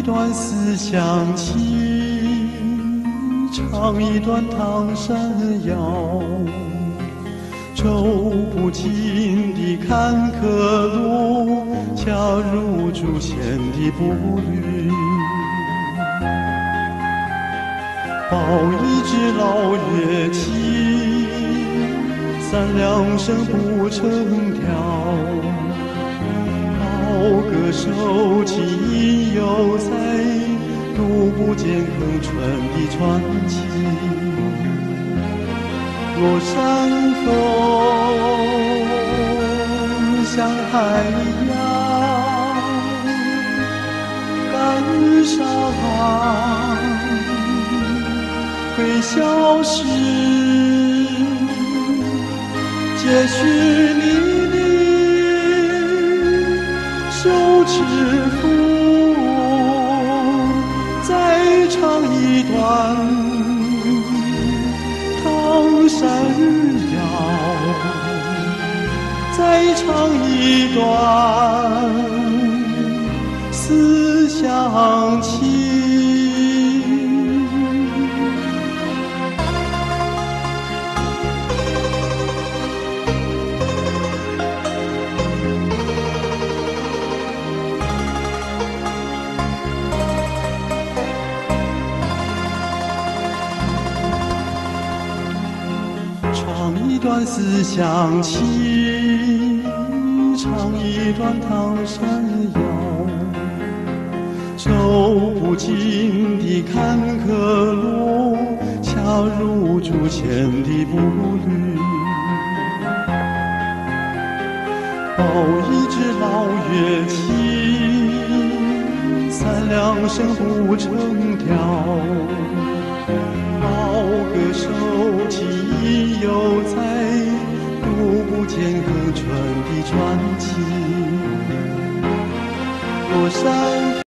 段思乡情，唱一段唐山谣。走不尽的坎坷路，恰如祖先的步履。抱一支老乐器，三两声不成调。好歌手情意犹在，读不见恒春的传奇。落山风像海洋，感伤会消失，接续你的手指腹，再唱一段唐山谣，再唱一段思乡情。唱一段思乡情，唱一段唐山谣。走不尽的坎坷路，恰如祖先的步履。抱一支老乐器，三两声不成调。好歌手情意犹在，读不见恒春的传奇。落山